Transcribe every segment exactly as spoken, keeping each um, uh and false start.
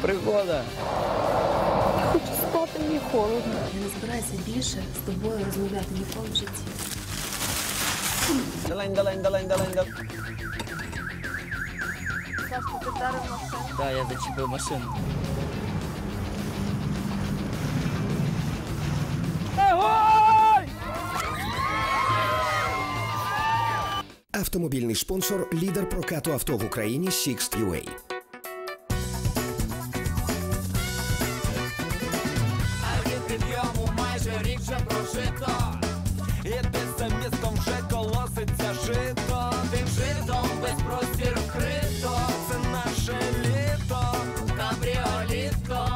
пригода. Я хочу спати, мені холодно. Я не збираюся більше з тобою розмовляти ніколи в житті. Далень, далень, далень, далень, далень. Сашко, ти вдарив машину? Так, я зачепив машину. Автомобільний спонсор – лідер прокату авто в Україні Sixt ю ей. А від підйому майже рік вже прожито. І десь за містом вже колоситься жито. Тим житом весь простір вкрито. Це наше літо, кабріоліто.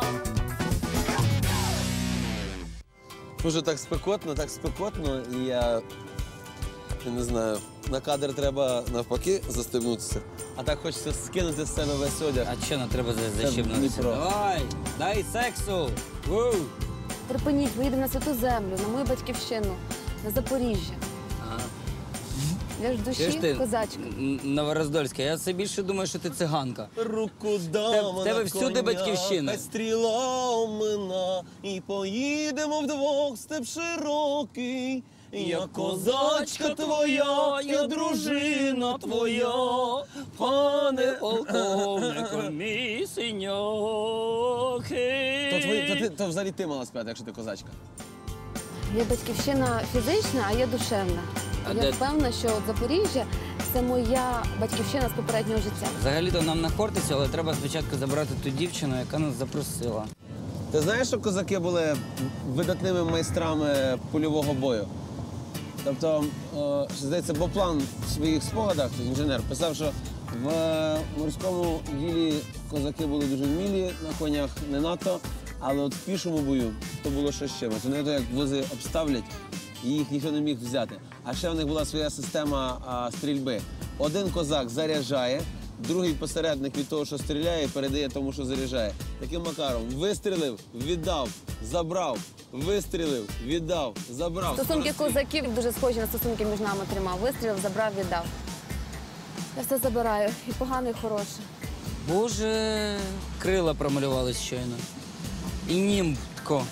Дуже так спекотно, так спекотно, і я, я не знаю, на кадр треба навпаки застебнутися. А так хочеться скинути з себе весь одяг. А що не треба защіпнутися? Дніпро. Давай, дай сексу. Ву. Припиніть, ми їдемо на святу землю, на мою батьківщину, на Запоріжжя. Ага. Я ж в Чуєш душі ти, козачка. Н- Новороздольська, я все більше думаю, що ти циганка. Руку дам в тебе на всюди коня, батьківщина. хай стріла омина, і поїдемо вдвох, степ широкий. Я козачка твоя, я дружина твоя, пане полковнику, мій синьохи. То, твої, то, ти, то взагалі ти мала співати, якщо ти козачка. Є батьківщина фізична, а є душевна. А я де- впевнена, що от Запоріжжя – це моя батьківщина з попереднього життя. Взагалі-то нам на Хортиці, але треба спочатку забрати ту дівчину, яка нас запросила. Ти знаєш, що козаки були видатними майстрами польового бою? Тобто, о, що, здається, Боплан в своїх спогадах, інженер, писав, що в морському ділі козаки були дуже вмілі, на конях не надто, але от в пішому бою то було щось з чимось. Вони то як вози обставлять, і їх ніхто не міг взяти. А ще в них була своя система а, стрільби. Один козак заряджає, другий посередник від того, що стріляє, передає тому, що заряджає. Таким макаром вистрілив, віддав, забрав, вистрілив, віддав, забрав. Стосунки козаків дуже схожі на стосунки між нами трьома. Вистрілив, забрав, віддав. Я все забираю. І погане, і хороше. Боже, крила промалювали щойно. І німбко.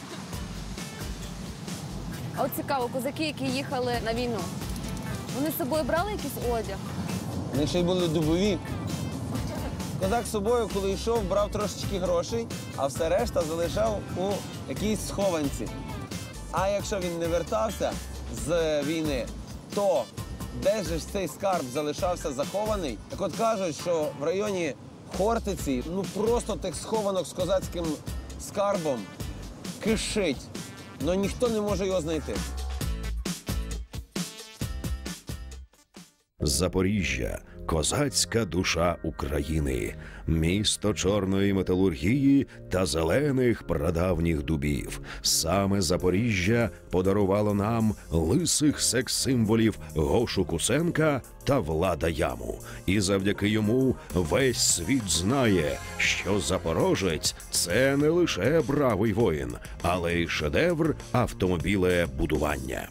А от цікаво, козаки, які їхали на війну, вони з собою брали якийсь одяг? Вони ще й були дубові. Козак з собою, коли йшов, брав трошечки грошей, а все решта залишав у якійсь схованці. А якщо він не вертався з війни, то де ж цей скарб залишався захований? Так от кажуть, що в районі Хортиці, ну просто тих схованок з козацьким скарбом кишить. Але ніхто не може його знайти. Запоріжжя – козацька душа України, місто чорної металургії та зелених прадавніх дубів. Саме Запоріжжя подарувало нам лисих секс-символів Гошу Кусенка та Влада Яму. І завдяки йому весь світ знає, що запорожець – це не лише бравий воїн, але й шедевр автомобілебудування.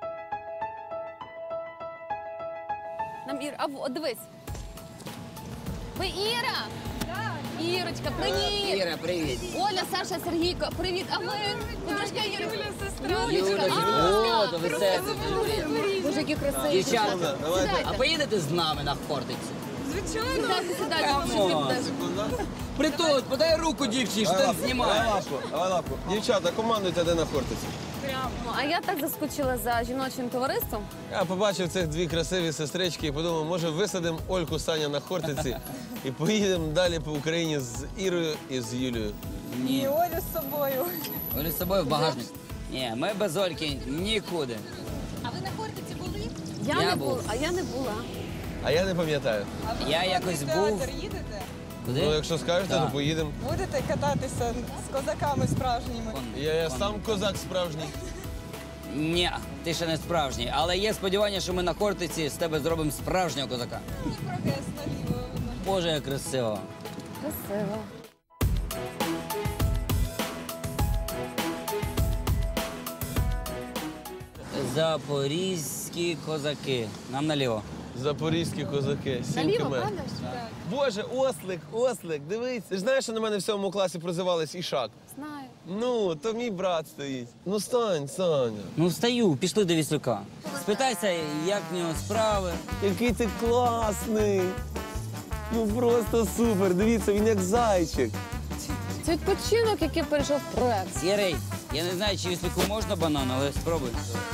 Нам Ір, а в- от дивись. Ви Іра? Так. Ірочка, привіт. Іра, привіт. Оля, Саша, Сергійко, привіт. А ви? Подружка Юля. Юля, Юля, а, о, то ви це. Боже, які красиві. Дівчата, давайте. а Сідайте. поїдете з нами на Хортицю? Сідайте, сідайте. Камон. Притулить, подай руку дівчині, що ти Давай знімаєш. лапку, давай лапку. Дівчата, командуйте, де на Хортиці. Ну, а я так заскучила за жіночим товариством. Я побачив цих дві красиві сестрички і подумав, може висадимо Ольку Саня на Хортиці і поїдемо далі по Україні з Ірою і з Юлією. Ні. Олю з собою. Олю з собою в багажник. Ні, ми без Ольки нікуди. А ви на Хортиці були? Я, Я не був. була, а я не була. А я не пам'ятаю. А ви Я в якось театр був. їдете? Куди? Ну, якщо скажете, Так. то поїдемо. Будете кататися з козаками справжніми? Я, я сам козак справжній. Ні, ти ще не справжній. Але є сподівання, що ми на Хортиці з тебе зробимо справжнього козака. Ні, прогрес наліво. Боже, як красиво. Красиво. Запорізькі козаки. Нам наліво. Запорізькі козаки, сім Наліво, км. правда? Боже, ослик, ослик, дивись. Ти ж знаєш, що на мене в сьомому класі прозивались Ішак? Знаю. Ну, то мій брат стоїть. Ну, стань, Саня. Ну встаю, пішли до Віслюка. Спитайся, як в нього справи. Який ти класний. Ну, просто супер. Дивіться, він як зайчик. Це відпочинок, який перейшов в проект. Сірий, я не знаю, чи Віслюку можна банан, але спробуй.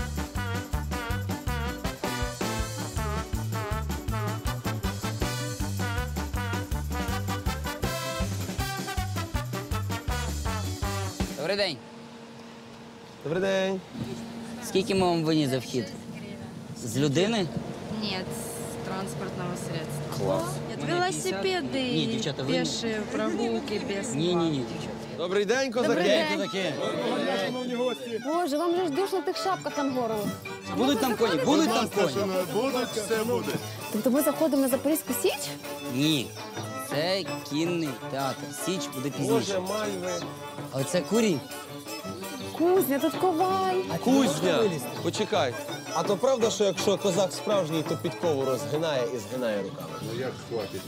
Добрий день. Добрий день. Скільки ми вам виніс за вхід? З людини? Нет, с транспортного средства. Клас. Нет, велосипеды Не, и девчата, вы- пешие прогулки без Ні, ні, ні, дівчата. Добрий день, козаки. Добрий день. Козаки. Боже, вам же ж душно в тих шапках ангорових. Будуть там коні, будуть там коні. Будуть, все буде. Тобто ми заходимо на Запорізьку Січ? Ні. Це кінний театр. Січ буде Боже, пізніше. мальви. А оце курі. Кузня, тут коваль. Кузня. Почекай. А то правда, що якщо козак справжній, то підкову розгинає і згинає руками? Ну як хватить?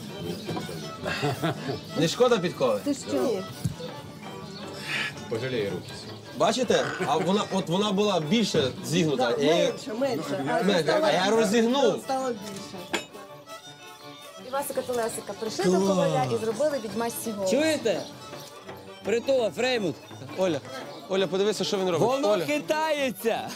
Не шкода підкови? Ти що? Пожаліє руки. Бачите? А вона, от вона була більше зігнута. Я її- Менше. А я розігнув. Івасика Телесика прийшли до коваля і зробили відьмасті голос. Чуєте? Притула, Фреймут. Оля, Оля, подивися, що він робить. Воно Оля. хитається.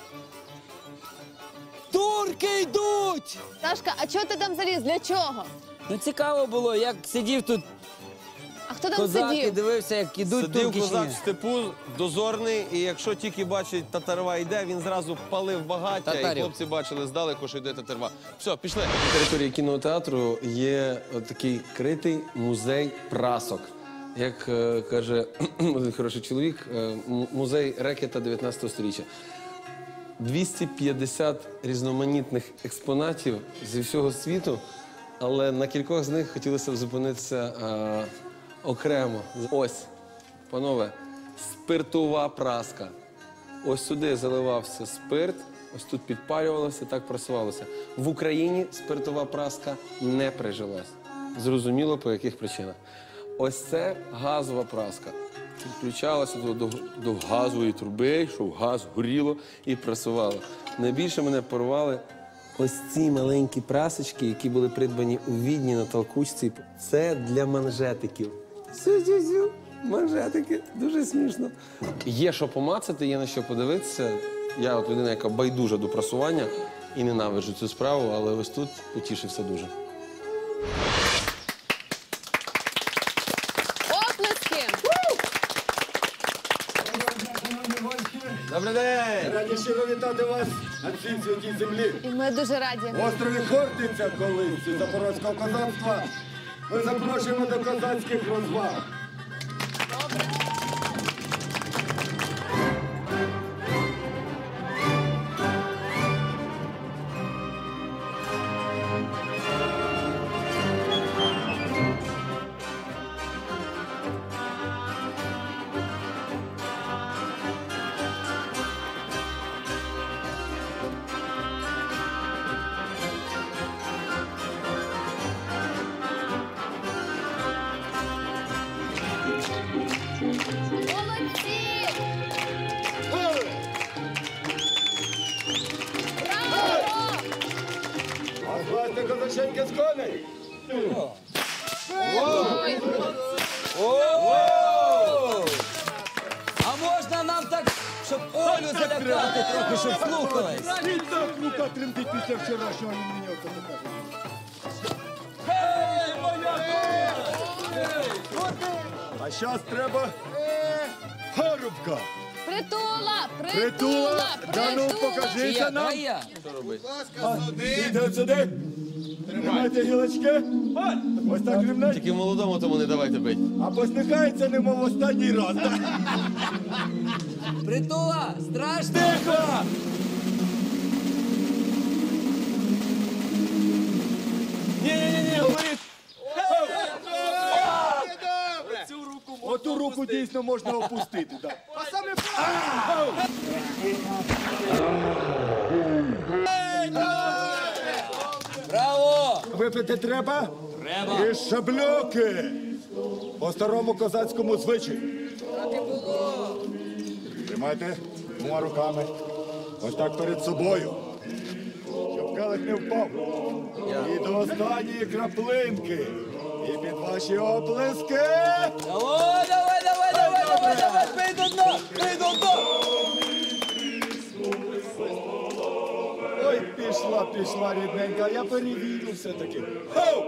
Турки йдуть! Сашка, а чого ти там заліз? Для чого? Ну цікаво було, як сидів тут А хто там козак і сидів? дивився, як ідуть Сидів турки чи козак ні. в степу, дозорний, і якщо тільки бачить татарва йде, він зразу палив багаття, і Татарів. хлопці бачили здалеку, що йде татарва. Все, пішли. На території кінотеатру є такий критий музей прасок. Як е, каже один хороший чоловік, е, м- музей рекета дев'ятнадцятого сторіччя. двісті п'ятдесят різноманітних експонатів зі всього світу, але на кількох з них хотілося б зупинитися е, окремо. Ось, панове, спиртова праска. Ось сюди заливався спирт, ось тут підпалювалося, так просувалося. В Україні спиртова праска не прижилась. Зрозуміло, по яких причинах. Ось це газова праска. Підключалася до, до, до газової труби, щоб газ горіло і прасувало. Найбільше мене порвали ось ці маленькі прасочки, які були придбані у Відні на толкучці. Це для манжетиків. Сю-сю-сю, манжетики, дуже смішно. Є що помацати, є на що подивитися. Я от людина, яка байдужа до прасування і ненавиджу цю справу, але ось тут потішився дуже. Оплески! Добрий день! Раді щиро вітати вас на цій святій землі. І ми дуже раді. В острові Хортиця, колись запорозького козацтва, ми запрошуємо до козацьких розваг. Молодці! А злазьте козаченьки з коней! А можна нам так, щоб Олю залякати трохи, щоб слухалась? І так рука тремтить після вчорашнього іменюка. А зараз треба парубка. Притула! Притула, да ну Чи покажися я? нам. Давай я. Іди сюди. Тримайте гілочки. Ось так рівненько. Тільки молодому тому не давайте бить. А посміхається немов останній раз. Притула, страшно. Тихо! Ні-ні-ні, говорить. Оту руку дійсно можна опустити. Так. А саме випити треба? Треба. І шаблюки. По старому козацькому звичаю. Так і було. Тримайте двома руками. Ось так перед собою. Щоб келих не впав. І до останньої краплинки. І під ваші оплески. Давай, давай, давай, давай, давай, давай, пий до дна, пий до дна. Ой, пішла, пішла, рідненька. Я перевірю все-таки. Хоу!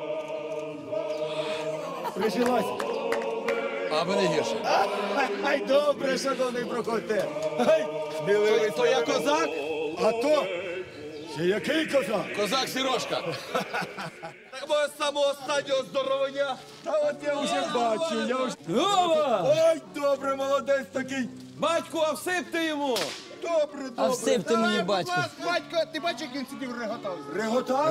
Прижилась. Аби не гірше. Ай, добре, шановний, проходьте. Ай, сміливий. То я козак? А то? Ще який козак? Козак Сірошка. Так моє самого останнього здоров'я. Та от я вже бачу, я вже... Ой, добре, молодець такий. Батьку, а всипте йому. Добре, добре. А всипте мені, батько. Батько, ти бачиш, як він сидів реготав? Реготав?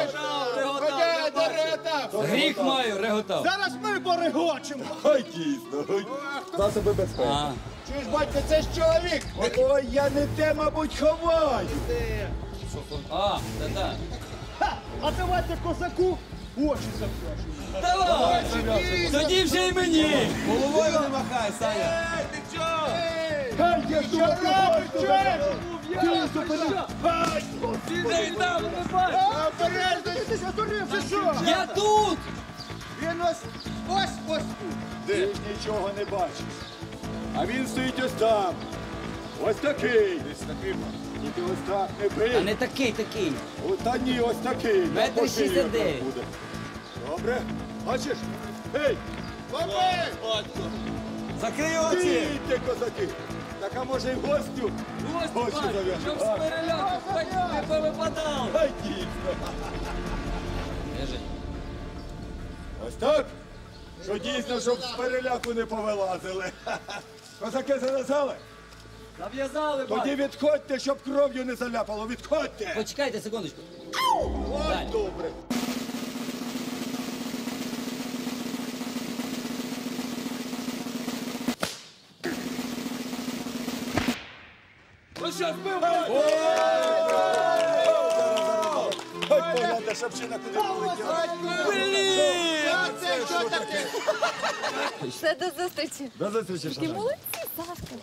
Реготав. Гріх маю, реготав. Зараз ми порегочемо. Ой, дійсно. Ой. Засоби безпеки. А. Чуєш, батько, це ж чоловік. Ой, я не те, мабуть, ховаю. А, та-та. А давайте козаку очі заплачемо. Давай! Тоді вже й мені! Головою не махай, Саня. Ей, ти чого? Ей, я що робиш? Ти зупини. Ай, Ти там не бачиш! обережно, ти задурив, ти що? Я тут! Він ось, ось, ось тут. Ти нічого не бачиш. А він стоїть ось там. Ось такий. Ось такий. Тільки ось так не бий. А не такий, такий. О, та ні, ось такий. На Метр пошию шістдесят дев'ять. так буде. Добре. Бачиш? Ей! Бабай! Закрий очі. Дійте, козаки! Так, а може й гостю? Очі зав'яжу. Щоб з переляку хоч не повипадав. Ай, дійсно. Лежи. Ось так? Що дійсно, щоб з переляку не повилазили. Козаки зав'язали? Зав'язали, Тоді відходьте, щоб кров'ю не заляпало. Відходьте! Почекайте секундочку. Ой, добре. Ну що, збив? Ой, погляда, шапчина куди полетіла. Все, до зустрічі. До зустрічі, Ти шановні. молодці, Сашко.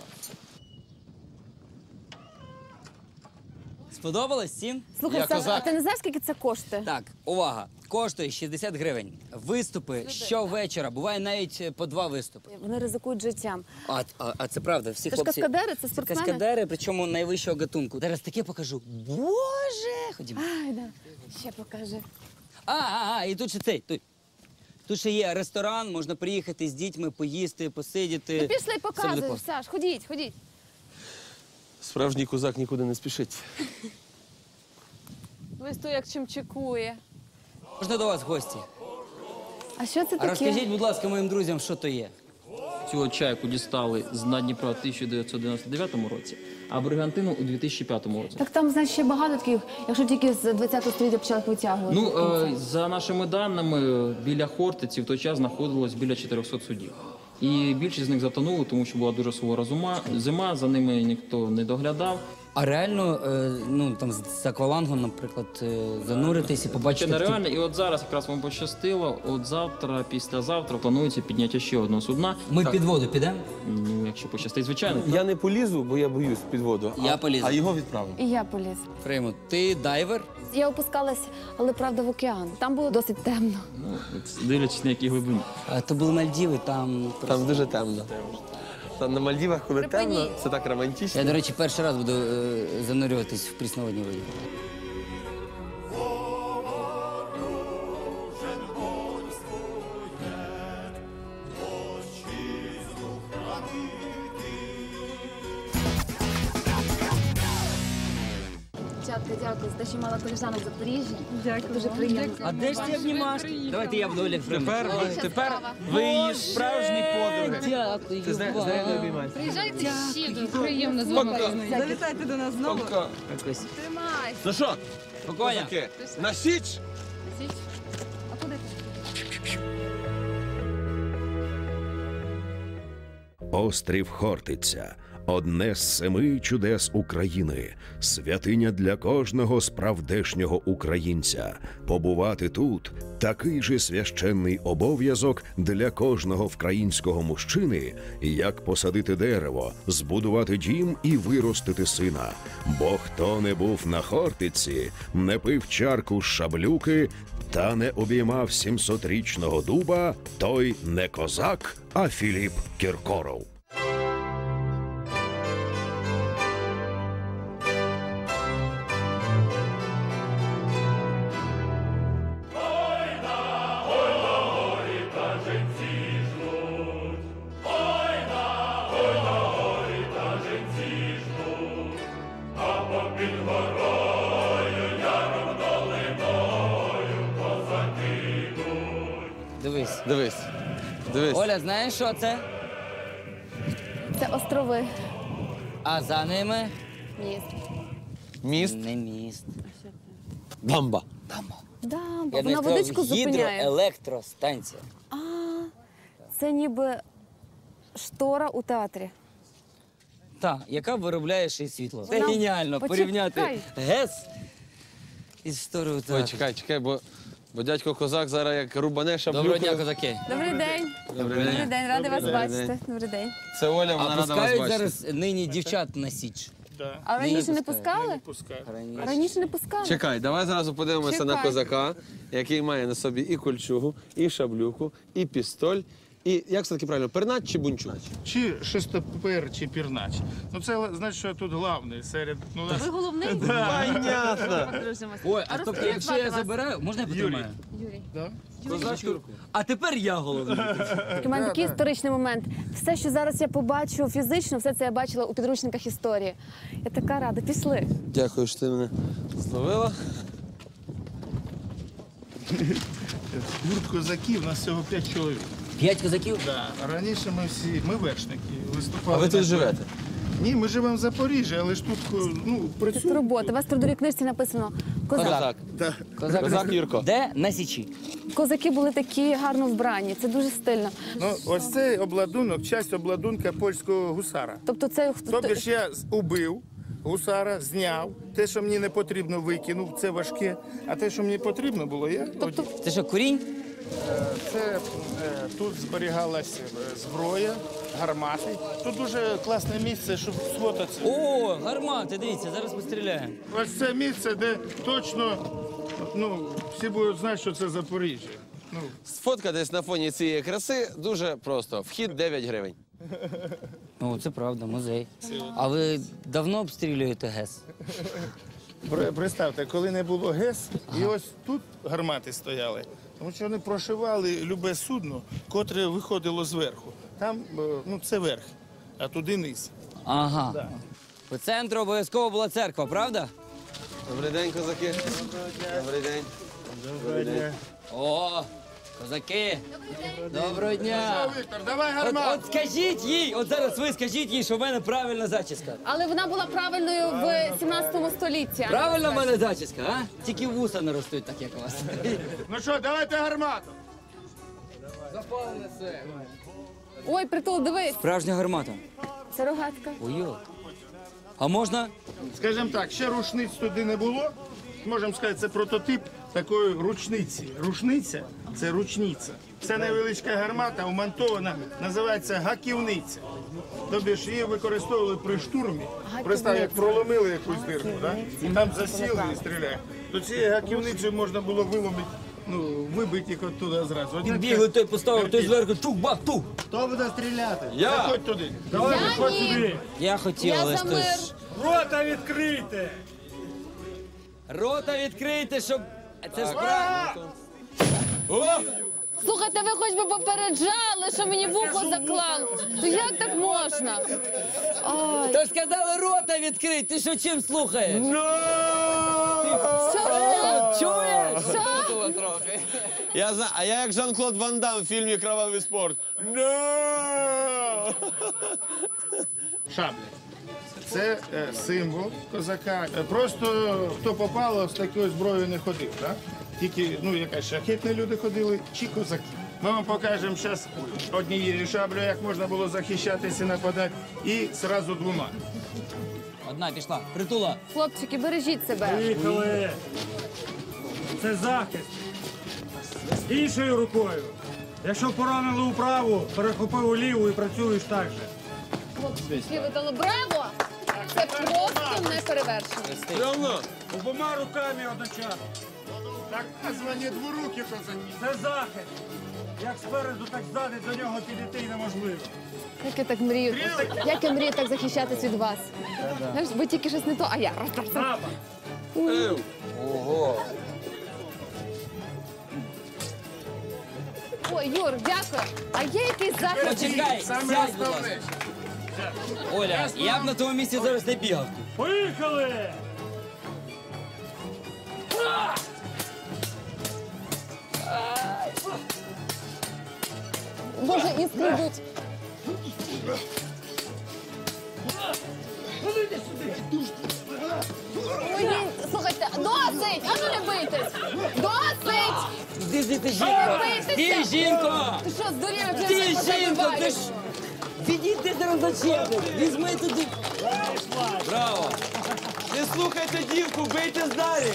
Сподобалось всім? Слухай, Я Саша, козак. а ти не знаєш, скільки це коштує? Так, увага. Коштує шістдесят гривень. Виступи щовечора. Буває навіть по два виступи. Вони ризикують життям. А, а, а це правда, всі Це ж хлопці... каскадери, це спортсмени? Каскадери, причому найвищого гатунку. Зараз таке покажу. Боже! Ходімо. Ай, да. Ще покажи. А, а, а, і тут ще цей. Тут, тут ще є ресторан, можна приїхати з дітьми, поїсти, посидіти. Ну пішли, Все буде показуй, класно. Саш, ходіть, ходіть. Справжній козак нікуди не спішить. Ось то як чим чекує. Можна до вас в гості. А що це А таке? розкажіть, будь ласка, моїм друзям, що то є. Цю чайку дістали з дна Дніпра у тисяча дев'ятсот дев'яносто дев'ятому році, а бригантину у дві тисячі п'ятому році. Так там, значить, ще багато таких, якщо тільки з двадцятого століття почали їх витягувати. Ну, е, за нашими даними, біля Хортиці в той час знаходилось біля чотирьохсот судів. І більшість з них затонули, тому що була дуже сувора зима, зима, за ними ніхто не доглядав. А реально, е, ну там з аквалангом, наприклад, е, зануритись і Це побачити. такі- нереально. І от зараз якраз вам пощастило, от завтра, післязавтра планується підняття ще одного судна. Ми Так, під воду підемо? Ну, якщо пощастить, звичайно. Я не полізу, бо я боюсь під воду. Я а, полізу. А його відправимо. І я поліз. Фреймут, ти дайвер? Я опускалась, але правда в океан. Там було досить темно. Ну, от дивлячись на якій глибині. А, то були Мальдіви, там просто... Там дуже темно. Там на Мальдівах, коли Припиніть. темно, це так романтично. Я, до речі, перший раз буду е, занурюватись в прісноводній воді. Дівчатка, дякую за те, що мала коліжанок в Запоріжжі. Дякую. Дуже приємно. А де ж ті обнімашки? Давайте я буду Олег Фреймут. Тепер, тепер ви її справжні подруги. Дякую. Ти зна- знаєш, не обіймайся. Приїжджайте ще, дуже приємно з вами. Залітайте до нас знову. Якось. Тримай. Ну що, Спокійно. таке? На січ? А куди? Острів Хортиця. одне з семи чудес України, святиня для кожного справдешнього українця. Побувати тут – такий же священний обов'язок для кожного вкраїнського мужчини, як посадити дерево, збудувати дім і виростити сина. Бо хто не був на Хортиці, не пив чарку з шаблюки та не обіймав сімсотрічного дуба, той не козак, а Філіп Кіркоров. Дивись. Дивись. Дивись. Оля, знаєш, що це? Це острови. А за ними? Міст. Міст? Не міст. Дамба. Дамба. Да, Я вона не водичку сказав, зупиняє. гідроелектростанція. А, це ніби штора у театрі. Так, яка виробляє ще й світло. Це Вона- геніально Почекай. порівняти ГЕС із шторою Ой, театру. чекай, чекай, бо, бо дядько Козак зараз як рубане шаблюкою. Доброго дня, козаки. Добрий день. Добрий день. Добрий день, радий вас Добрий бачити. день. Добрий день. Це Оля, вона А рада вас пускають бачити. зараз нині дівчат на січ? А раніше не пускають. пускали? Раніше. Раніше не пускали. Чекай, давай зразу подивимося на Чекай. козака, який має на собі і кольчугу, і шаблюку, і пістоль, і, як це таки правильно, пернач чи бунчук? Чи шестопер, чи пірнач. Ну це значить, що я тут главний серед. Ну, нас- Ви головний? Понятно. Подружимося. Ой, а А тобто, розкажіть, якщо звати я вас? забираю, можна я потримаю? Юрій. Да? Козачку. А тепер я головний. У мене такий історичний момент. Все, що зараз я побачу фізично, все це я бачила у підручниках історії. Я така рада. Пішли. Дякую, що ти мене зловила. Гурт козаків, нас всього п'ять чоловік. П'ять козаків? Да. Раніше ми всі, ми вершники, виступали. А ви тут на- живете? Ні, ми живемо в Запоріжжі, але ж тут ну, Тут працюємо. робота. У вас в трудовій книжці написано козак. Козак. Да. Козак, Козак Юрко. Де? На січі. Козаки були такі гарно вбрані. Це дуже стильно. Ну, ось цей обладунок, часть обладунка польського гусара. Тобто це хто- Тобто ж я з- убив гусара, зняв. Те, що мені не потрібно, викинув, це важке. А те, що мені потрібно було, я одів. Це що, курінь? Це е, тут зберігалася е, зброя, гармати. Тут дуже класне місце, щоб сфотатися. О, гармати, дивіться, зараз постріляємо. Ось це місце, де точно ну, всі будуть знати, що це Запоріжжя. Ну, Сфоткатись на фоні цієї краси дуже просто. Вхід дев'ять гривень. О, це правда, музей. А ви давно обстрілюєте ГЕС? при- представте, коли не було ГЕС, і ось тут гармати стояли, тому що вони прошивали любе судно, котре виходило зверху. Там е, ну, це верх, а туди низ. Ага. Да. По центру обов'язково була церква, правда? Добрий день, козаки. Добрий день. Добрий день. О, козаки. Доброго дня. Віктор, давай От, гармату! от скажіть їй, от зараз ви скажіть їй, що в мене правильна зачіска. Але вона була правильною в сімнадцятому столітті. Правильно в мене зачіска, а? Тільки вуса не ростуть, так як у вас. Ну що, давайте гармату! Ой, притул, дивись. Справжня гармата. Це рогатка. Ой. А можна? Скажімо так, ще рушниць туди не було. Можемо сказати, це прототип такої ручниці. Рушниця це ручниця. Це невеличка гармата, вмонтована, називається гаківниця. Тобто ж її використовували при штурмі. Представ, як проломили якусь дирку, да? І там засіли і стріляли. То цією гаківницею можна було виломити, ну, вибити їх оттуда зразу. Одна Підбігли, той поставив, той зверху, чух, бах, тух. Хто буде стріляти? Я! Заходь туди. Давай, Я заходь ні. туди. Я хотів, Я але за ж то мир. ж- Рота відкрийте! Рота відкрийте, щоб... Це ж правильно. Слухайте, ви хоч би попереджали, що мені вухо заклали. То як так можна? Ой, То ж сказали рота відкрити, ти що чим слухаєш? що? Чуєш? Що? Я знаю, а я як Жан-Клод Ван Дам в фільмі «Кровавий спорт». No! Шабля. Це е, символ козака. Е, Просто хто попало, з такою зброєю не ходив. Так? Тільки ну, якась шахетні люди ходили, чи козаки. Ми вам покажемо зараз однією шаблею, як можна було захищатися і нападати, і одразу двома. Одна пішла. Притула. Хлопчики, бережіть себе. Поїхали. Це захист. Іншою рукою. Якщо поранили у праву, перехопив у ліву і працюєш так же. Хлопчики, ви дали браво! Це просто неперевершено. Равно. Обома руками одночасно. Так названі дворуки козаки. Це захист. Як спереду, так ззаду до нього підійти неможливо. Як я так мрію, як я мрію так захищатись від вас. Знаєш, ви тільки щось не то, а я. Ого. Ой, Юр, дякую. А є якийсь захист? Почекай, сядь, будь ласка. Оля, я б на тому місці зараз не бігав. Поїхали! Боже, іскри йдуть. Ой, ні, слухайте, досить! А ну не бийтесь! Досить! Ти ж ти Не жінко! бийтеся! Ти жінко! Ти що, здурів, як Ти я все жінко! Ти позабиваю? ж... Відійди зараз зачепи! Візьми туди! Браво! Не слухайте дівку, бийте далі.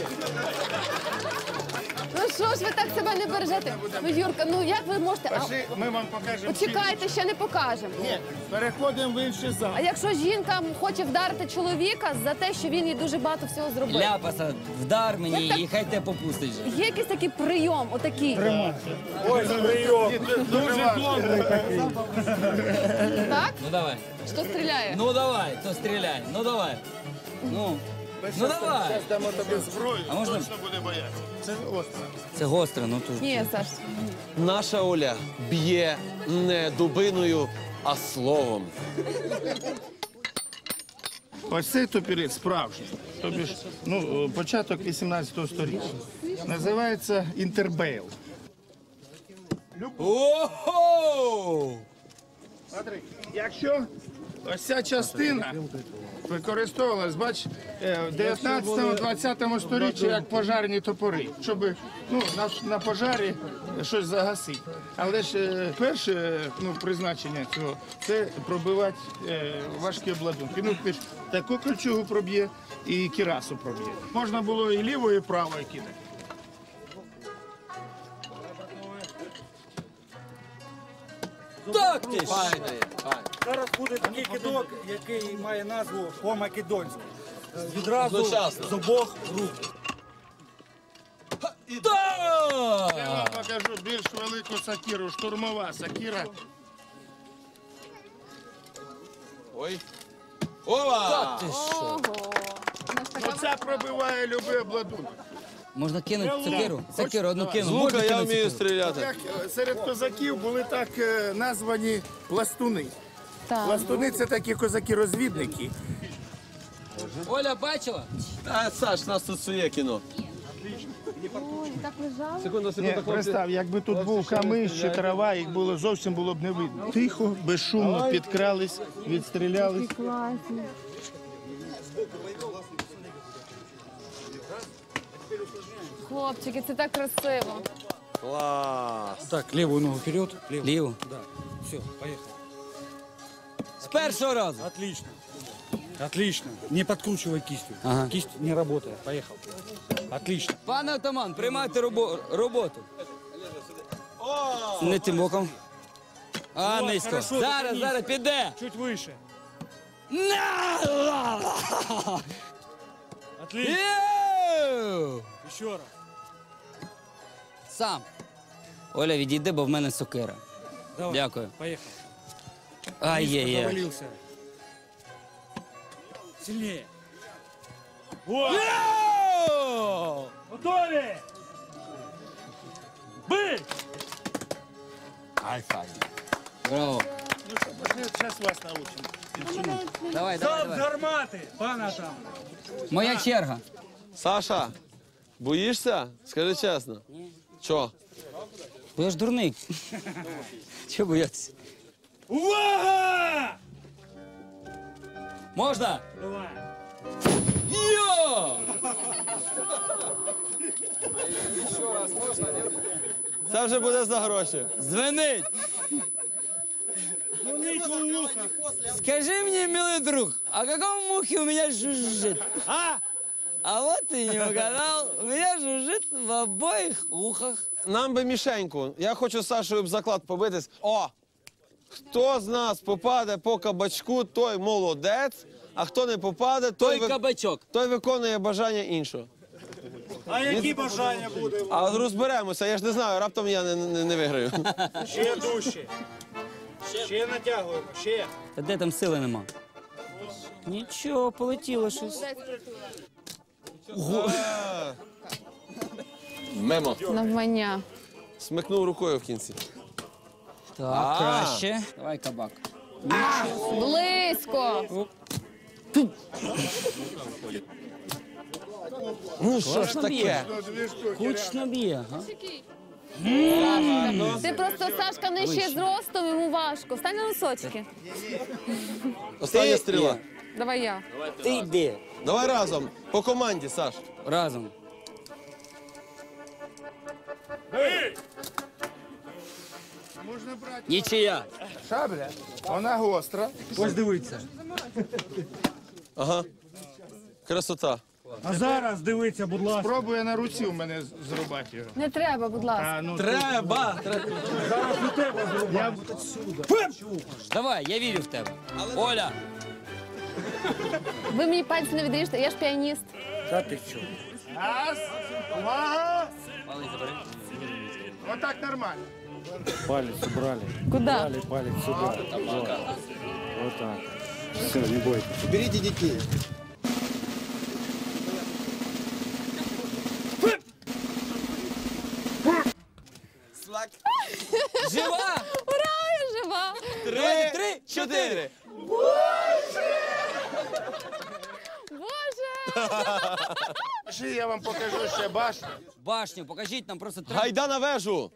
Ну що ж ви так себе не бережете? Ну, Юрка, ну як ви можете? А- Пошли, ми вам покажемо. Почекайте, ще не покажемо. Ні, переходимо в інший зал. А якщо жінка хоче вдарити чоловіка за те, що він їй дуже багато всього зробив? Ляпаса, вдар мені Як так? і хай те попустить же. Є якийсь такий прийом, отакий. Ой, прийом. Дуже добрий такий. Так? Ну давай. Хто стріляє? Ну давай, то стріляй. Ну давай. Ну. Ну давай. Зараз дамо тобі зброю, А можна- точно буде боятися. Це остро. Це гостро, ну тут. Ні, Саш. Наша Оля б'є не дубиною, а словом. Ось цей топірець справжній. Тобі ж, ну, початок вісімнадцятого сторіччя. Називається інтербейл. Ого! Смотри, якщо ось ця частина використовувалась, бач, е, в дев'ятнадцятому-двадцятому сторіччі як пожарні топори, щоб ну, на, на пожарі щось загасити. Але ж е, перше ну, призначення цього це пробивати е, важкі обладунки. Ну, ти ж таку кольчугу проб'є і кірасу проб'є. Можна було і лівою, і правою кидати. Так ти ж! Зараз буде такий кидок, який має назву по-македонськи. Відразу Одночасно. з обох рук. Я вам покажу більш велику сакіру, штурмова сакіра. Ой. Ова! Так ти що? Ого. Оця пробиває любий обладунок. Можна кинути сокиру? Сокиру одну кину. З Можна лука я кинути вмію сокиру? стріляти. Як е, серед козаків були так е, названі пластуни. Так. Пластуни це такі козаки-розвідники. Оля, бачила? А, Саш, нас тут своє кіно. Так лежали? Секунду, Ні, секунду, хлопці. представ, якби тут був камиш чи трава, їх було зовсім було б не видно. Тихо, безшумно підкрались, відстрілялись. Класно. Хлопчики, це так красиво. Клас. Так, левую ногу вперед. Левую. Ліву. Да. Все, поехали. З першого разу. Отлично. Отлично. Не подкручивай кистью. Ага. Кисть не работает. Поехал. Отлично. Пане отаман, приймайте робо- роботу. Не тим боком. А, Вот, низько. хорошо, Зараз, низько. зараз, піде. Чуть выше. На! Отлично. Єу! Еще раз. Сам. Оля, відійди, бо в мене сокира. Давай. Дякую. Поехал. Ай-яй-яй. Завалился. Сильнее. Вот. Йоу! Готовы? Бей! Браво. Ну що, пошли, зараз вас научимо. Давай, давай, Залп давай. гармати, пана там. Моя черга. Саша, боїшся? Скажи чесно. Чо? Бо я ж дурник. Чого боятися? Увага! Можна? Давай. Йо! Це вже буде за гроші. Звонить. Дзвонить у вухах. Скажи мне, милый друг, а каком мухе у меня жужжит? А? А вот ты не угадал, у меня жужжит в обоих ухах. Нам би мішеньку. Я хочу з Сашою об заклад побитись. О! Хто з нас попаде по кабачку, той молодець, а хто не попаде, той, Той кабачок. той виконує бажання іншого. А які бажання буде? А от розберемося, я ж не знаю, раптом я не, не, не виграю. Ще дужче. Ще натягуємо, ще. Та де там сили нема? Нічого, полетіло щось. Мемо. Навмання. Смикнув рукою в кінці. Так, А. краще. Давай кабак. Близько. Ну що ж таке? Кучно б'є, га? Ти просто, Сашка, нижче зростом, йому важко. Встань на носочки. Остання стріла. Давай я. Ти йди. Давай разом, по команді, Саш. Разом. Нічия. Шабля, вона гостра. Ось дивіться. Ага. Красота. А зараз дивіться, будь ласка. Пробує на руці у мене зрубати його. Не треба, будь ласка. А, ну, Треба! Зараз у тебе зробимо. Давай, я вірю в тебе. Оля. Ви мені пальці не відріжте, я ж піаніст. Та ти що? Раз, увага! Малий забери. Отак нормально. Палец убрали. Куди? Дали палец сюда. Вот так. Все, не бойтесь. Берите детей. Жива! Ура, я жива! Три, три, чотири. Боже! Ще я вам покажу ще башню. Башню, покажіть нам просто три. Гайда на вежу!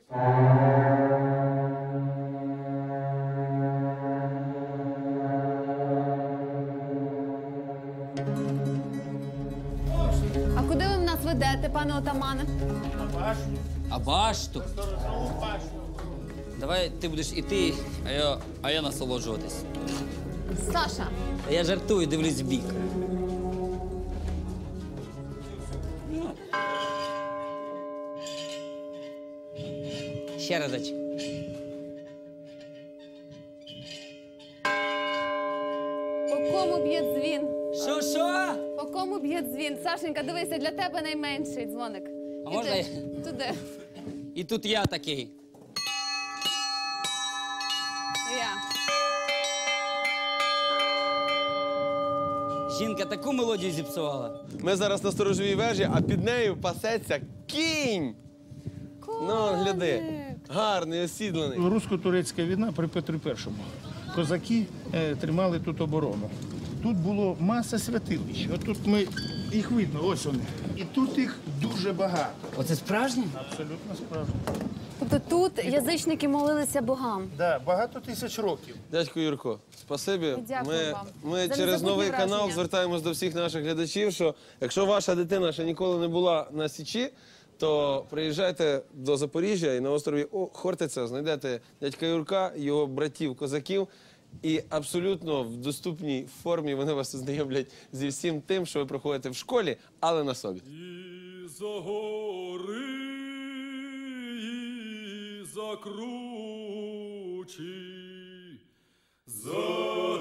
А куди ви нас ведете, пане отамане? А башту? Давай ти будеш іти, а я, а я насолоджуватись. Саша, Та я жартую, дивлюсь в бік. Ще разочек. по кому б'є дзвін? Що, що? По кому б'є дзвін? Сашенька, дивися, для тебе найменший дзвоник. А можна Іди, туди. І тут я такий. Я. Жінка таку мелодію зіпсувала. Ми зараз на сторожовій вежі, а під нею пасеться кінь. Ну, гляди. Гарний, осідланий. Русько-турецька війна при Петрі Першому. Козаки е, тримали тут оборону. Тут було маса святилищ. От тут ми їх видно, ось вони. І тут їх дуже багато. Оце справжнє? Абсолютно справжні. Тобто тут язичники молилися богам. Да, багато тисяч років. Дядько Юрко, спасибі. Дякую Ми, вам ми за через незабутні новий враження. канал звертаємось до всіх наших глядачів, що якщо ваша дитина ще ніколи не була на Січі, то приїжджайте до Запоріжжя і на острові О- Хортиця знайдете дядька Юрка, його братів-козаків, і абсолютно в доступній формі вони вас ознайомлять зі всім тим, що ви проходите в школі, але на собі. І за гори, і за кручі, за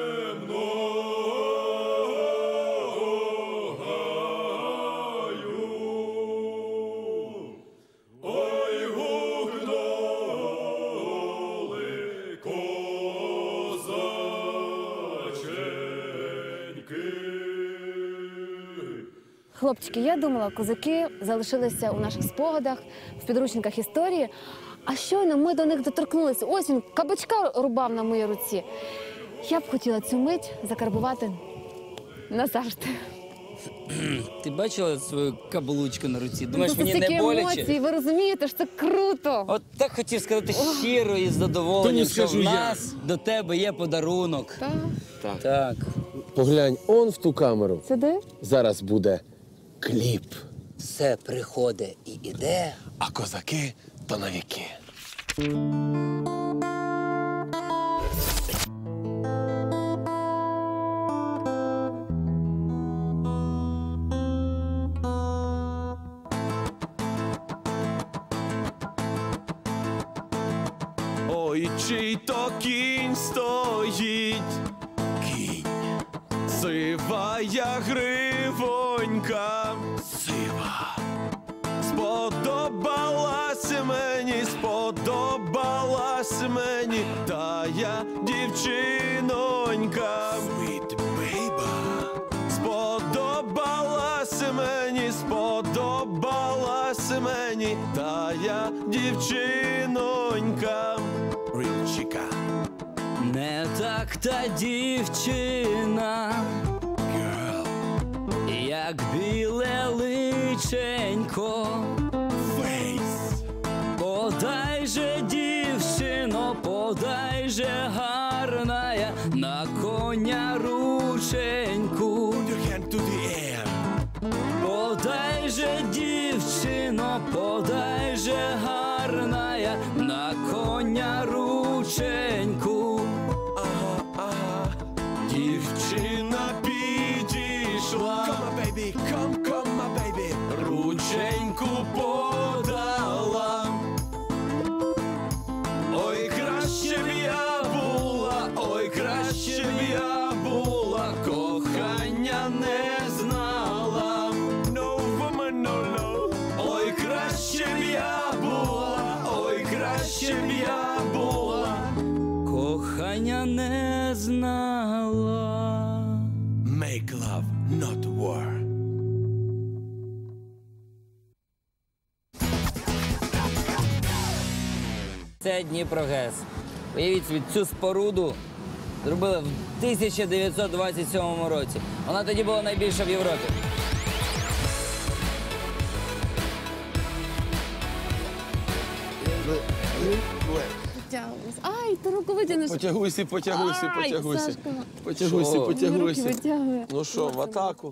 темного гаю, ой, гукнули козаченьки. Хлопчики, я думала, козаки залишилися у наших спогадах, в підручниках історії. А щойно ми до них доторкнулися. Ось він кабачка рубав на моїй руці. Я б хотіла цю мить закарбувати назавжди. Ти бачила свою каблучку на руці? Думаєш, Тут мені стільки не боляче? емоцій, ви розумієте, що це круто. От так хотів сказати щиро і з задоволенням, Тому що в скажу я. нас до тебе є подарунок. Так. Так. Так. Поглянь, он в ту камеру. Сюди? Зараз буде кліп. Все приходить і іде. А козаки то навіки. Ой, чий то кінь стоїть, кінь, сивая гривонька, сива. Сподобалась мені, сподобалась мені тая дівчинонька. Sweet baby. Сподобалась мені, сподобалась мені тая дівчинонька. Real chica. Не так та дівчина, Girl. як біле личенько. Face. Подай же, дівчино, подай же гарная на коня рученьку. Put your hand to the air. Подай же, дівчино, подай же гарная на коня рученьку. Ага, ага. Дівчина підійшла, Come on, baby, come, come, my baby. рученьку подала. Ой, краще б я була, ой, краще б я була, кохання не знала. No woman, no, no. Ой, краще б я була, ой, краще б я була, кохання не знала. Make love, not war. Це Дніпрогес. Уявіть собі, цю споруду зробили в тисяча дев'ятсот двадцять сьомому році. Вона тоді була найбільша в Європі. Ай, ти руку витягнеш. Потягуйся, потягуйся, Ай, потягуйся. Сашко. Потягуйся, Що? потягуйся. Руки витягує. Ну що, в атаку?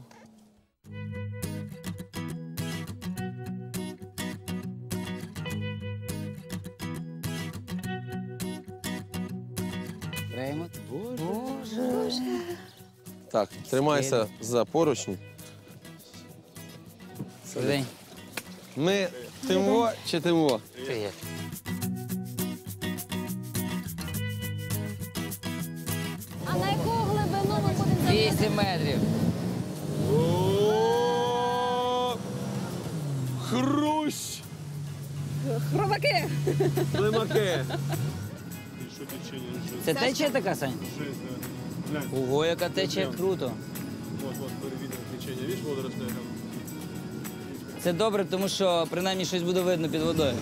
Реймот? Боже. Так, тримайся за поручні. День. Ми тимо чи тимо? Привіт. А на яку глибину ми будемо забирати? вісім метрів. Хрущ! Хробаки! Лимаки! Це течія така, Сань? Ого, яка течія, круто. Це добре, тому що принаймні щось буде видно під водою.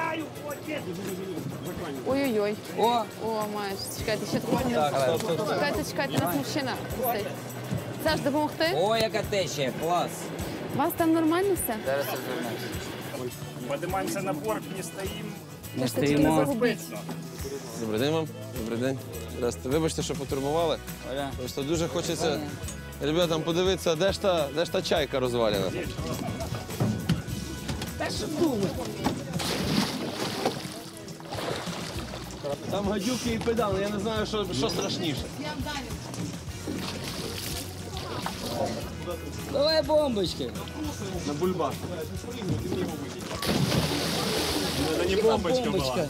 Ой-ой-ой. О! О, маєш. Чекайте, ще трохи. Так, стоп, стоп, стоп. Чекайте, чекайте, нас мужчина стоїть. Саш, допомогти? О, яка течія, клас. У вас там нормально все? Зараз розвернемось. Поднимаемся на борт, не стоим. Ми Тільки не стоїмо. загубіть. Добрий день вам. Добрий день. Здрасте. Вибачте, що потурбували. Оля. Просто дуже хочеться ребятам подивитися, де ж та, де ж та чайка розвалена. Там гадюки і педали, я не знаю, що, що страшніше. Давай бомбочки. На бульбашку. Это не бомбочка была.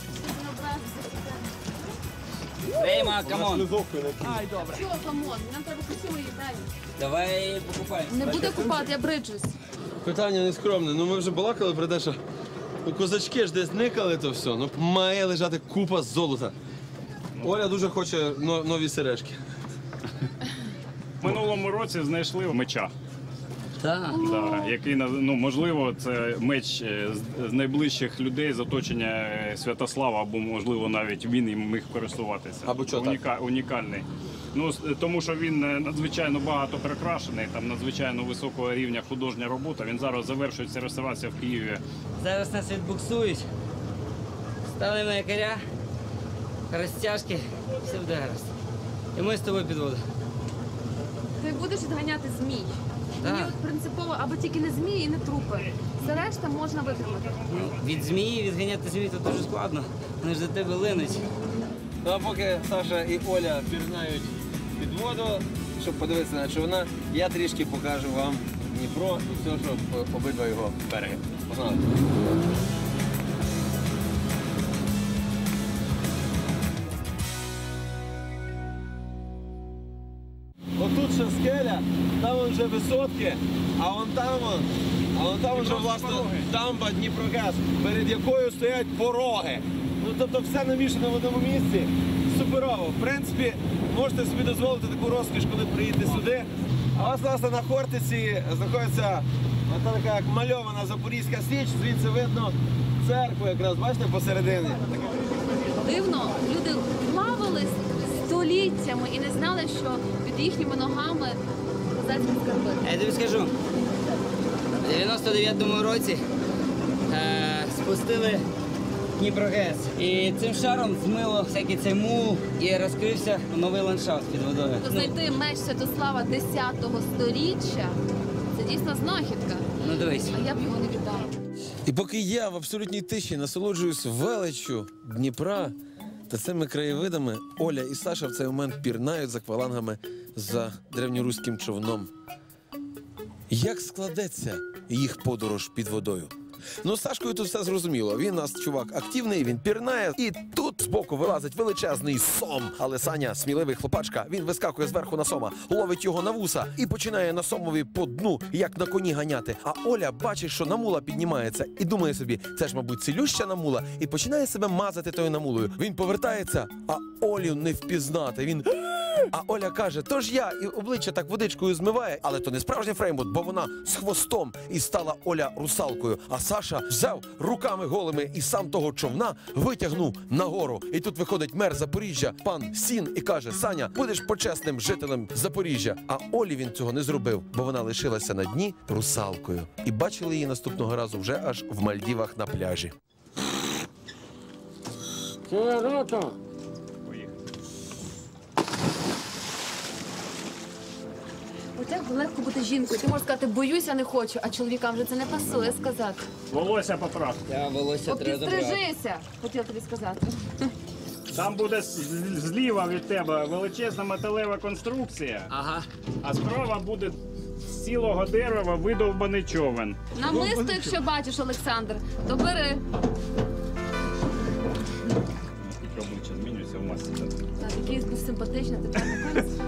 Рейма, камон. Ай, добре. Що, камон? Нам треба красиво її, дай. Давай покупаємо. Не буде купати, я бриджусь. Питання нескромне. Ну ми вже балакали про те, що ну, козачки ж десь никали то все. Ну має лежати купа золота. Оля дуже хоче но- нові сережки. В минулому році знайшли меча. Так. Да, який ну можливо, це меч е, з- з найближчих людей з оточення е, Святослава, або можливо навіть він їм міг користуватися. Або чого Уніка, унікальний. Ну з- тому, що він е, надзвичайно багато прикрашений, там надзвичайно високого рівня художня робота. Він зараз завершується реставрація в Києві. Зараз нас відбуксують. Ставимо на якоря, розтяжки, все буде гаразд. І ми з тобою під воду. Ти будеш відганяти змій. Так. Мені от принципово, аби тільки не змії і не трупи. Все решта можна витримати. Ну, від змії відганяти звідти дуже складно. Вони ж до тебе линуть. Ну а поки Саша і Оля пірнають під воду, щоб подивитися на човна, я трішки покажу вам Дніпро і все, що по обидва його береги. Погнали. Отут ще скеля, там вон вже висотки, а вон там, вон, а вон там вже власне дамба Дніпрогаз, перед якою стоять пороги. Ну тобто все намішано в одному місці. Суперово. В принципі, можете собі дозволити таку розкіш, коли приїдете сюди. А у вас, власне, на Хортиці знаходиться ота така як мальована Запорізька Січ, звідси видно церкву якраз, бачите, посередині. Дивно, люди плавали століттями і не знали, що під їхніми ногами козацькі скарби. Я тобі скажу, в дев'яносто дев'ятому році е, спустили Дніпрогес. І цим шаром змило всякий цей мул і розкрився новий ландшафт під водою. То знайти меч Святослава десятого сторіччя – це дійсно знахідка. Ну дивись. А я б його не віддала. І поки я в абсолютній тиші насолоджуюсь величчю Дніпра та цими краєвидами, Оля і Саша в цей момент пірнають з аквалангами за древньоруським човном. Як складеться їх подорож під водою? Ну, з Сашкою тут все зрозуміло. Він у нас чувак активний, він пірнає, і тут збоку вилазить величезний сом. Але Саня, сміливий хлопачка, він вискакує зверху на сома, ловить його на вуса і починає на сомові по дну, як на коні ганяти. А Оля бачить, що намула піднімається і думає собі, це ж, мабуть, цілюща намула, і починає себе мазати тою намулою. Він повертається, а Олю не впізнати. Він... А Оля каже, то ж я, і обличчя так водичкою змиває, але то не справжній Фреймут, бо вона з хвостом, і стала Оля русалкою. А Саша взяв руками голими і сам того човна витягнув нагору. І тут виходить мер Запоріжжя, пан Сін, і каже, Саня, будеш почесним жителем Запоріжжя. А Олі він цього не зробив, бо вона лишилася на дні русалкою. І бачили її наступного разу вже аж в Мальдівах на пляжі. От як легко бути жінкою. Ти можеш сказати, боюся, не хочу, а чоловікам вже це не пасує сказати. Волосся поправ. Я волосся треба забрати. Підстрижися, хотіла тобі сказати. Там буде з- зліва від тебе величезна металева конструкція, Ага. а справа буде з цілого дерева видовбаний човен. Намисто, якщо бачиш, Олександр, то бери. Тільки обличчя змінюється в масці. Так, який був симпатичний, тепер не конець.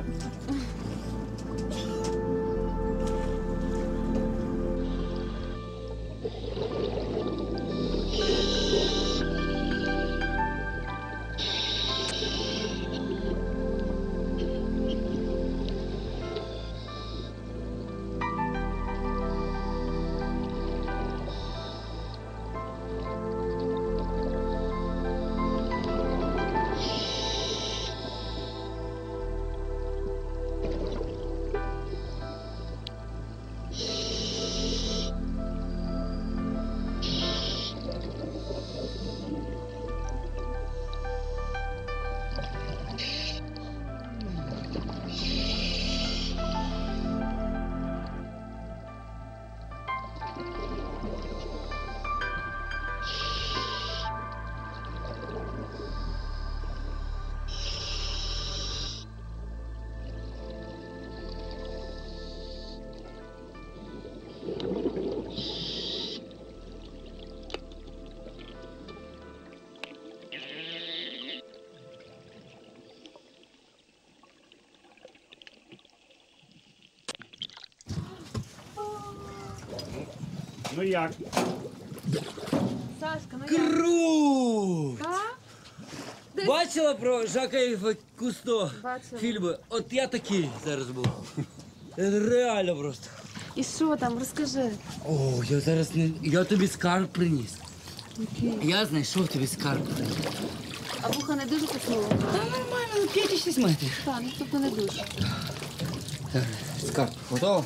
Ну як? Сашка, ну як? Круто! Так? Десь- Бачила про Жака Іве Кусто Бачила. фільми? От я такий зараз був. Реально просто. І що там, розкажи. О, я зараз не. Я тобі скарб приніс. Який? Я знайшов тобі скарб. А вуха не дуже куснуло? Та нормально, ну п'ять і шість метрів. Так, ну тобто не дуже. Скарб, готово?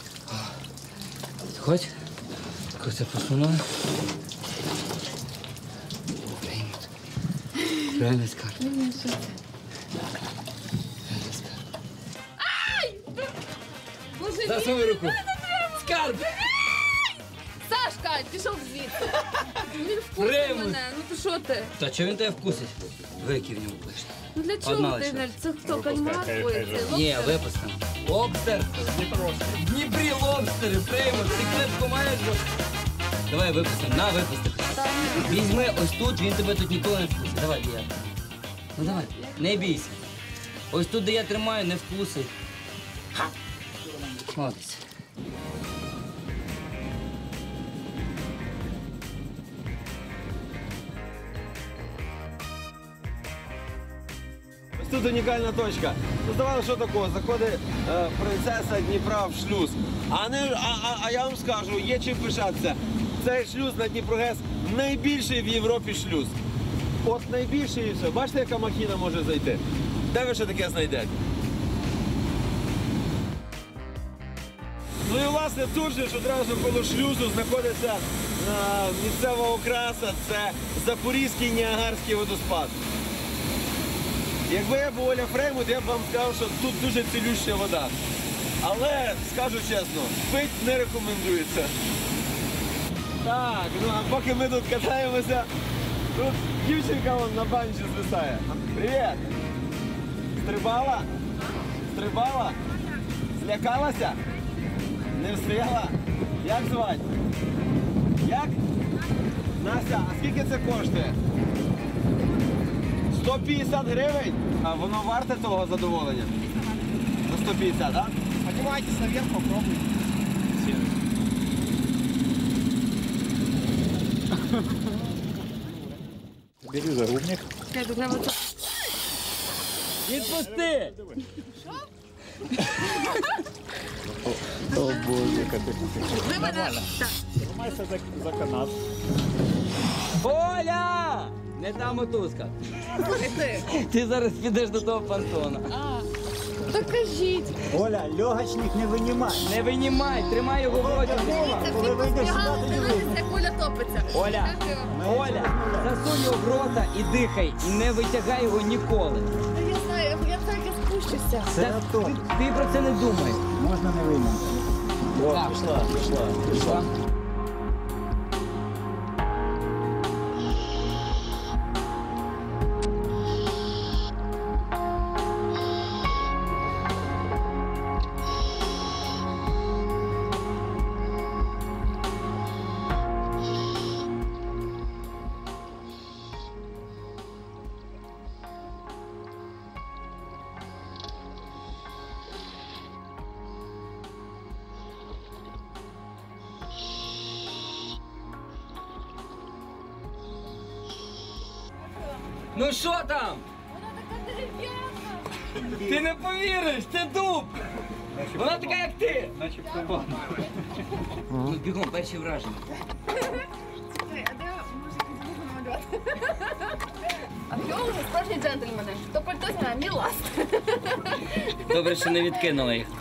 Хоч. Ось це посуну. Реально скарб. Не знаю, що це. Реально скарб. Ай! Боже За свою руку. Скарб! Сашка, пішов звідси. Він вкусив Прямо. мене. Ну то що ти? Та чого він тебе вкусить? Виків в нього пишеш. Ну для Одна чого ти, лише. Галь? Це хто, кальмар? Ой, це Ні, лобстер? випустимо. Лобстер. В Дніпрі лобстери, прямо. Ти клепку маєш? бо- Давай випустимо, на випусти. Візьми ось тут, він тебе тут ніколи не вкусить. Давай, я. Ну давай, не бійся. Ось тут, де я тримаю, не вкусить. Молодець. Ось тут унікальна точка. Ну, здавалося, що такого? Заходить е, принцеса Дніпра в шлюз. А, не, а, а, а я вам скажу, є чим пишатися. Цей шлюз на Дніпрогес найбільший в Європі шлюз. От найбільший і все. Бачите, яка махіна може зайти? Де ви ще таке знайдете? Ну і власне тут же ж одразу коло шлюзу знаходиться е, місцева окраса, це Запорізький Ніагарський водоспад. Якби я був Оля Фреймут, я б вам сказав, що тут дуже цілюща вода. Але, скажу чесно, пить не рекомендується. Так, ну а поки ми тут катаємося, тут дівчинка вон на банджі звисає. Привіт! Стрибала? Стрибала? Злякалася? Не встигла? Як звати? Як? Настя, а скільки це коштує? сто п'ятдесят гривень? А воно варте того задоволення? За сто п'ятдесят, так? Поднимайтесь наверх, попробуйте. Бери загрубник. Відпусти! О боже, как ты. Ви мене... Так. Тримайся за, за канат. Оля! Не та мотузка. Ти зараз підеш до того понтона. Так кажіть. Оля, легочник не винімай. Не винімай, тримай його в роті. Коли вийдеш сюди, тоді Дивитися, як Оля топиться. Оля, Оля, засунь його в рота і дихай, і не витягай його ніколи. Та я знаю, я так і спущуся. Це Та авто. ти, ти про це не думай. Можна не вийняти. О, Так. пішла, пішла, пішла. Ну що там? Ти не повіриш, це дуб! Вона така, як ти! Начебто. Ну бігом, перші враження. Слухай, а де може якусь намалювати? Археологи справжні джентльмени. Хто пальто знає, мій ласт. Добре, що не відкинула їх.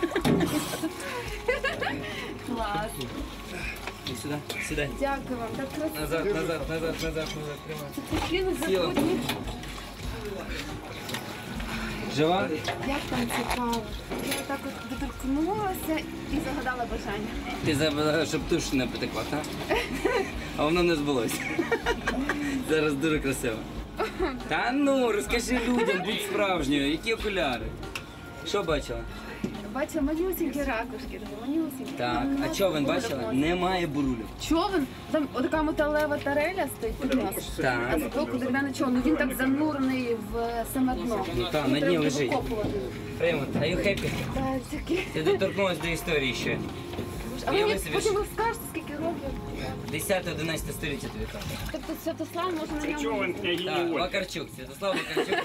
Клас. І сюди, сідай. Дякую вам, так красиво. Назад, назад, назад, назад, назад, тримай. Такі ви Сіла. заходні. Жива? Як там цікаво. Я так от доторкнулася і загадала бажання. Ти забула, щоб туш не потекла, так? А воно не збулося. Зараз дуже красиво. Та ну, розкажи людям, будь справжньою, які окуляри. Що бачила? Бачила манюсінькі ракушки, манюсінькі. Так, а човен бачила? Немає бурульок. Човен? Там отака металева тареля стоїть під нас. Так. А збоку дерев'яне човен. Він так занурений в саме дно. Ну так, на дні Треба лежить. викопувати. Прямо, are you happy? Так, такі. Ти доторкнулась до історії ще. А ви Уяви мені собі, потім що ви скажете, скільки років. десяте-одинадцяте століття тобі так. Тобто Святослав може на ньому... човен княгині Так, Ольги. Вакарчук, Святослав Вакарчук.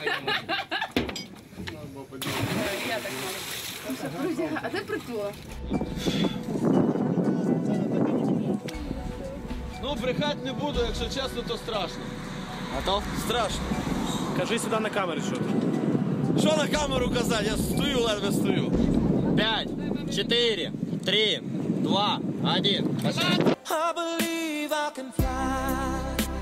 Я так маю. Ну що, друзі, а де притула? Ну, брехати не буду, якщо чесно, то страшно. А то? Страшно. Кажи сюди на камеру, що ти. Що на камеру казати? Я стою, ледве стою. П'ять, чотири, три, два, один. I believe I can fly.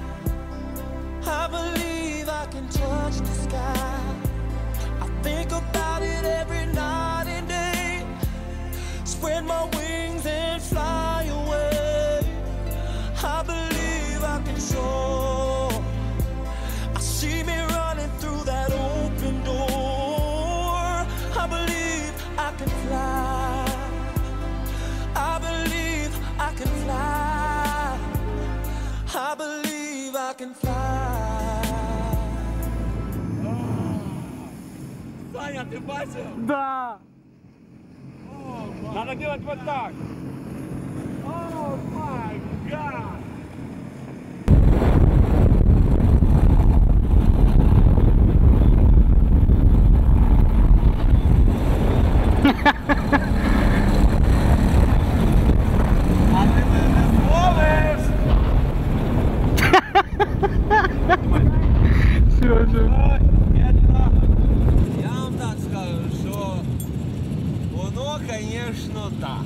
I believe I can touch the sky. I think about it every night and day. It's fly. I believe I can fly. I believe I can fly. Саня, ти бачив? Да. Надо делать вот так. О май гад! А ти мене не зловиш! Я вам так скажу, що воно, звісно, так.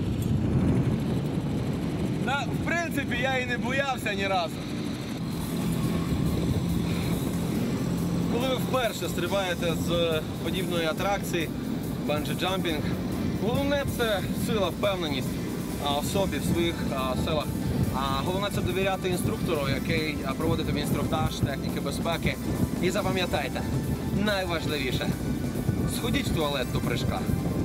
Та, в принципі, я і не боявся ні разу. Коли ви вперше стрибаєте з подібної атракції, банджі-джампінг, головне це сила, впевненість а, в собі, в своїх а, силах. А головне це довіряти інструктору, який а, проводить тобі інструктаж, техніки безпеки. І запам'ятайте, найважливіше – сходіть в туалет до прыжка.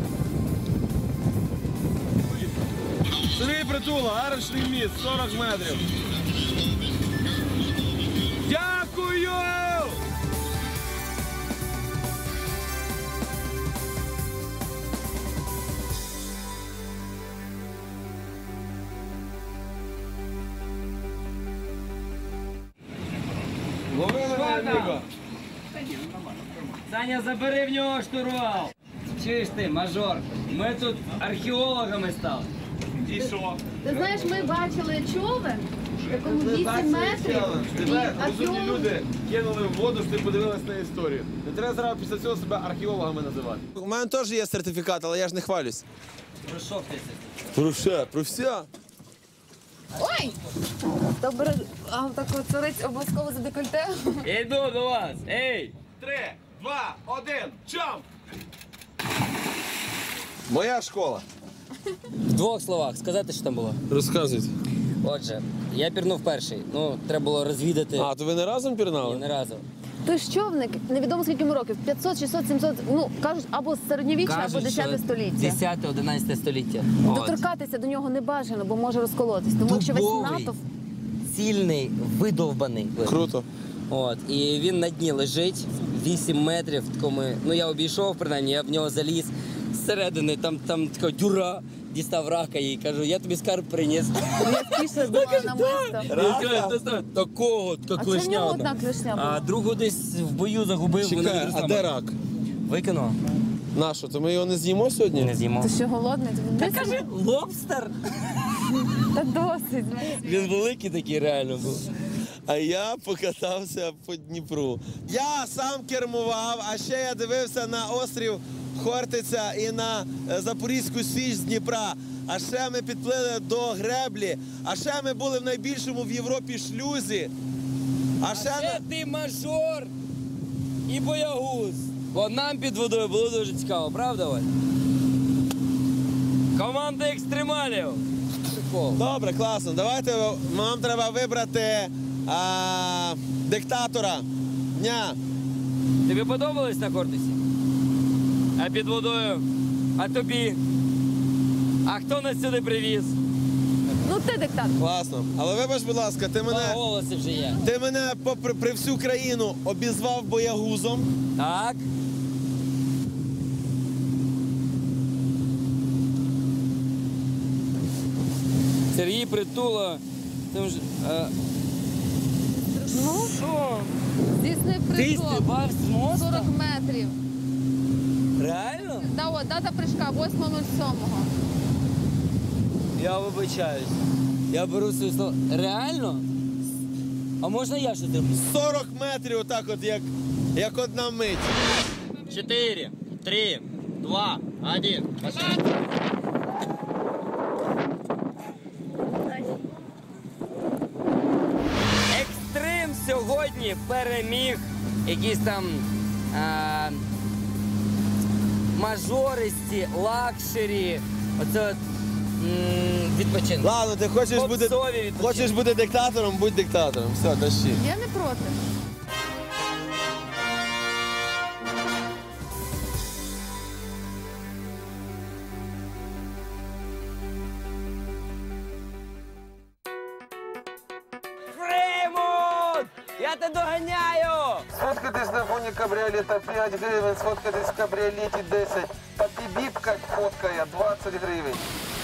Сергій Притула, арочний міст, сорок метрів. Дякую! Лови мене, Ніко! Саня, забери в нього штурвал. Чуєш ти, мажор, ми тут археологами стали. І що? Ти знаєш, ми бачили човен, якому вісім метрів. І Тебе розумні археолог- люди кинули в воду, щоб ти подивилась на історію. Не треба зразу після цього себе археологами називати. У мене теж є сертифікат, але я ж не хвалюсь. Про що ти це? Про все, про все. Ой! Добре, а так от цариць обов'язково за декольте. Іду до вас, ей! Три, два, один, джамп! Моя школа. В двох словах сказати, що там було. Розказуйте. Отже, я пірнув перший. Ну, треба було розвідати. А, то ви не разом пірнали? Ні, не разу. Той ж човник, невідомо скільки йому років, п'ятсот, шістсот, сімсот, ну, кажуть, або з середньовіччя, або Кажуть, десяте що століття. десяте-одинадцяте століття. От. Доторкатися до нього не бажано, бо може розколотись. Тому якщо весь Дубовий, натовп... цільний, видовбаний. Круто. От, і він на дні лежить, вісім метрів, в такому, ну я обійшов, принаймні, я в нього заліз, зсередини, там, там така дюра, дістав рака і кажу, я тобі скарб приніс. Я спішно думала на мисто. Такого, така А це в клешня нього одна. одна клешня була? А другу десь в бою загубив. вона Чекай, дуже а сама. де рак? Викинув. Нащо? То ми його не з'їмо сьогодні? Не з'їмо. Ти що, голодний? Та каже, лобстер. Та досить. Він великий такий реально був. А я покатався по Дніпру. Я сам кермував, а ще я дивився на острів Хортиця і на е, Запорізьку Січ з Дніпра. А ще ми підплили до Греблі. А ще ми були в найбільшому в Європі шлюзі. А ще, Ще на- ти мажор і боягуз. Бо нам під водою було дуже цікаво, правда, Оль? Команда екстремалів. Прикол. Добре, класно. Давайте нам треба вибрати а, диктатора дня. Тобі подобалось на Хортиці? А під водою? А тобі? А хто нас сюди привіз? Ну ти диктатор. Класно. Але вибач, будь ласка, ти Два мене, голоси вже є. ти мене попри при всю країну обізвав боягузом. Так. Сергій Притула. Там ж, е, Ну, що? здійснив Ти прыжок. стрибав з моста? сорок метрів. Реально? Да, от, дата прыжка восьмого сьомого. Я вибачаюсь. Я беру свої слова. Реально? А можна я ще зроблю? сорок метрів, отак от, як, як одна мить. Четыре, три, два, один. Пошли. Екстрим сьогодні переміг якісь там а, мажористі, лакшері. Оце от, м, відпочинок. Ладно, ти хочеш бути, Попсові відпочинки. хочеш бути диктатором, будь диктатором. Все, тащи. Я не проти. Я тебе доганяю! Сфоткатись на фоні кабріолета п'ять гривень, сфоткатись в кабріолеті десять. Та бібка фоткає двадцять гривень.